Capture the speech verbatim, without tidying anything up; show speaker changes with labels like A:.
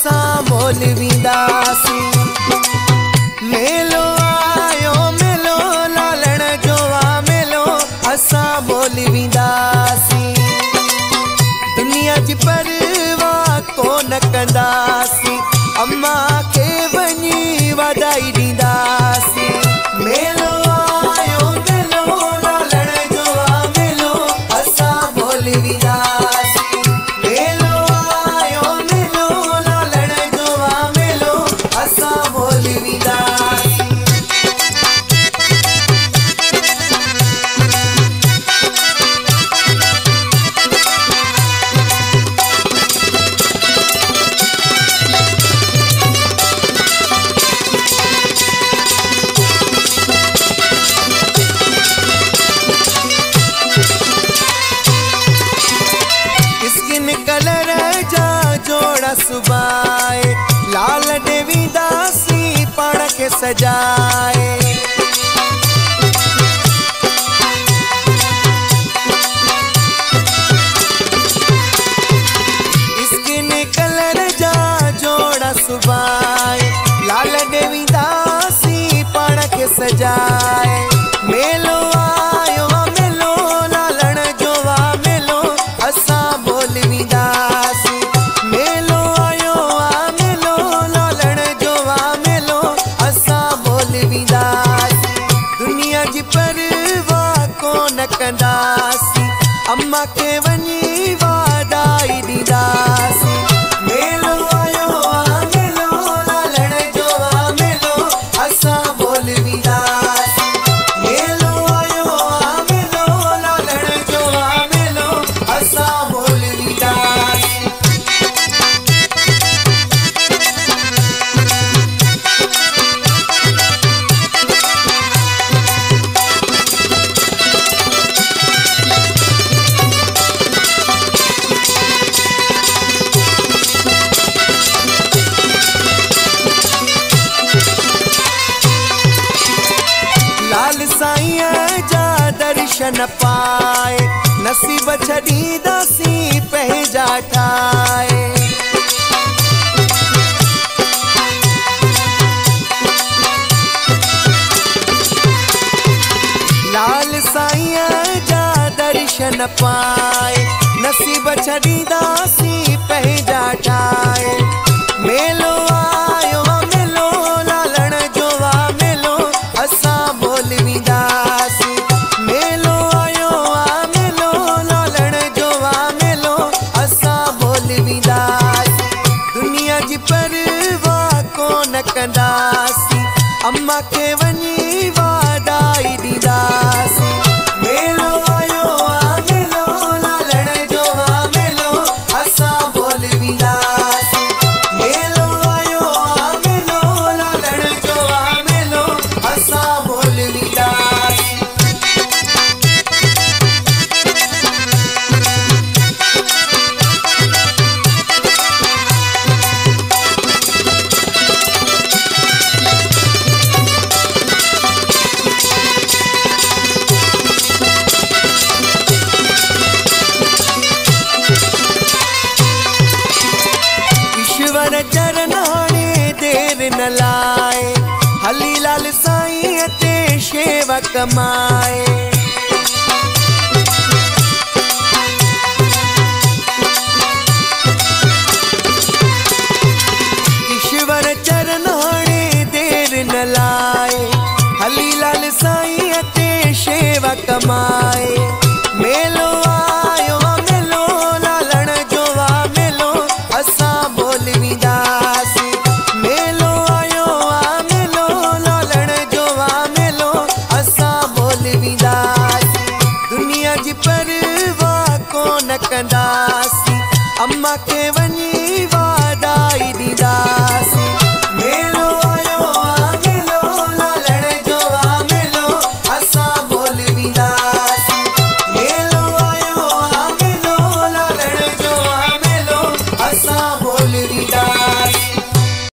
A: असां मोल वींदासीं। मेलो आयो मेलो लालण जो आ मेलो असां मोल वींदासीं। दुनिया जी परवाह कोन कंदासीं अम्मा खे वञी वाधाई ॾींदासीं। मेलो आयो मेलो लालण जो आ मेलो असां मोल वींदासीं। मेलो आयो मेलो लालण जो आ मेलो असां मोल वींदासीं। कलर जा जोड़ा सुबाए लाल ॾेवींदासीं पाण खे सजाए। स्किन कलर जा जोड़ा सुबाए लाल ॾेवींदासीं पाण खे सजाए। मेलो आयो मेलो लालण जो आ मेलो असां मोल वींदासीं। मेलो आयो आ मेलो लालण जो आ मेलो असां मोल वींदासीं। दुनिया जी परवाह कोन कंदासीं अम्मा खे वञी वाधाई ॾींदासीं। मेलो आयो आ मेलो लालण जो आ मेलो असां मोल वींदासीं। मेलो आयो आ मेलो लालण जो आ मेलो असां मोल वींदासीं। लाल साईं जा दर्शन पाए नसीब छॾींदासीं पंहिंजा ठाहे। लाल साईं जा दर्शन पाए नसीब छॾींदासीं पंहिंजा ठाहे। मेलो आयो मेलो लालण जो आ मेलो असां मोल वींदासीं। मेलो आयो आ मेलो लालण जो आ मेलो असां मोल वींदासीं। दुनिया जी परवाह कोन कंदासीं अम्मा खे वञी वाधाई ॾींदासीं। मेलो आयो आ मेलो लालण जो आ मेलो असां मोल वींदासीं। मेलो आयो आ मेलो लालण जो आ मेलो असां मोल वींदासीं। ईश्वर चरण हाणे देर न लाए हली लाल साईं ते शेवा कमाए। ईश्वर चरण हाणे देर न लाए हली लाल साईं ते शेवा कमाए।